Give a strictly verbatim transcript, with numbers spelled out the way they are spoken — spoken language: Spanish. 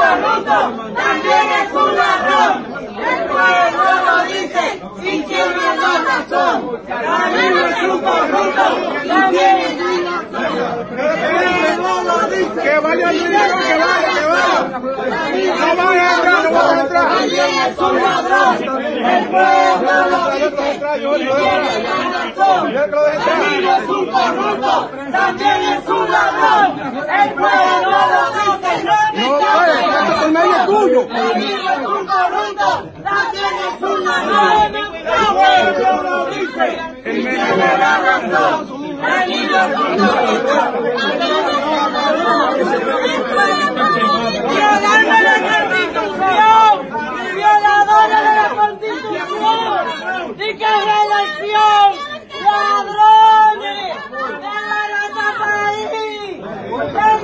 corrupto también es un ladrón. El pueblo lo dice sin teniendo razón. También es un corrupto, también es un ladrón. El pueblo lo dice. Que vaya al dinero, que vaya, que vaya. No vaya a entrar, no vaya a entrar. También es un ladrón. El pueblo lo dice sin teniendo razón. También es un corrupto, también es un ladrón. El pueblo lo dice. No, oye, eso por medio es tuyo. También es un corrupto, también es un ladrón. El pueblo lo dice sin tener la razón. También es un corrupto, también es un ladrón. Violador de la Constitución, violadores de la Constitución, y que reelección, ladrones, de la país.